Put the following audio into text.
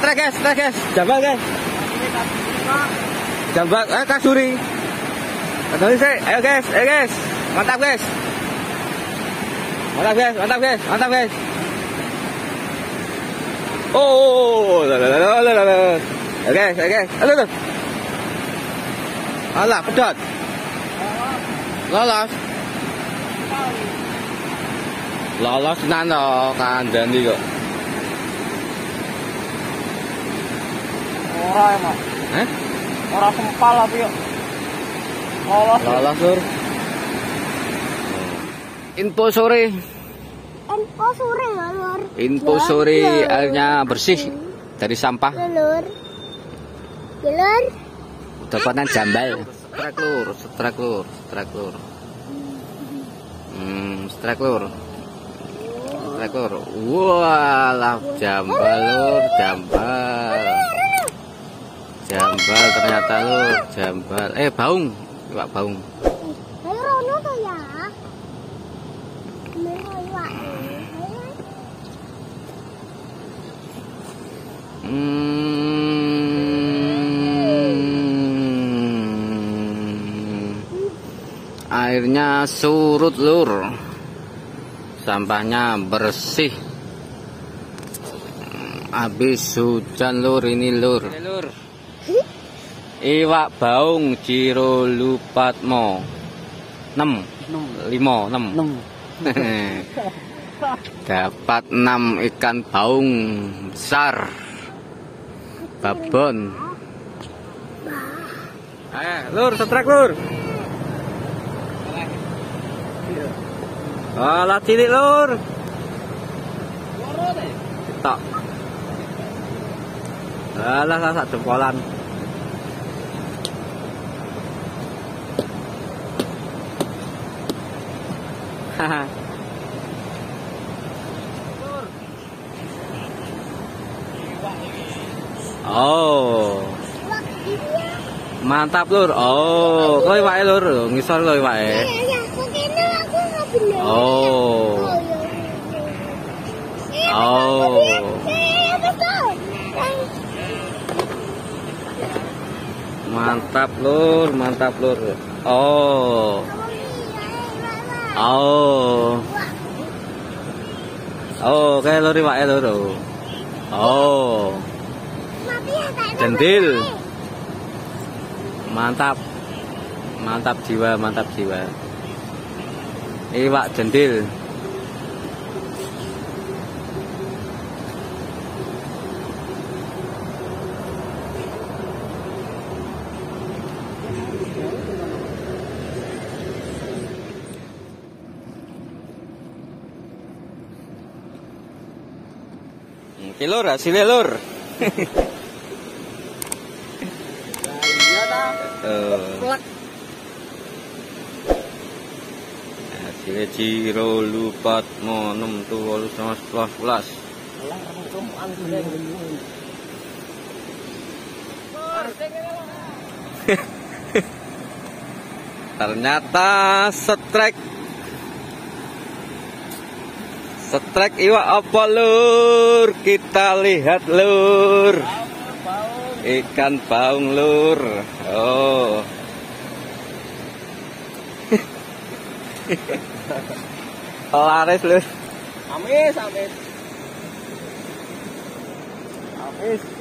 strike guys. Jambal guys. Jambal, kasuri. Kembali sih. Ayo guys. Mantap guys. Mantap guys. Oh, Ayo guys. Aduh. Alah, pedot. Lolos nano kandhani kok. Ora emang. Ora sempal tapi yo. Lolos lur. Info sore ya, Lur. Info sore airnya bersih dari sampah. Lur. Dapatnya jambal. Strike lur. Walah, jambal lur, jambal ternyata lur, jambal. Baung, iwak baung. Ayo rono to ya. Airnya surut lur. Sampahnya bersih. Habis hujan lur ini lur. Iwak baung Ciro Lupatmo 6. Dapat 6 ikan baung besar. Babon. Ayo lur, strike lur. Alah cilik lur. Tok. Alah sak jempolan. Haha. Oh. Mantap lur. Oh, kowe wae lur, ngisor kowe wae. Oh. Mantap lur. Oh. Kayak lur wae lur. Oh. Jendil. Mantap jiwa. Iwak jendil. Oke lur, hasilnya lur. Hasilnya Ciro Lupatmo 6 tuh 11. Ternyata strike iwak apa lur? Kita lihat lur. Ikan baung lur. Oh. Laris lur. Amis.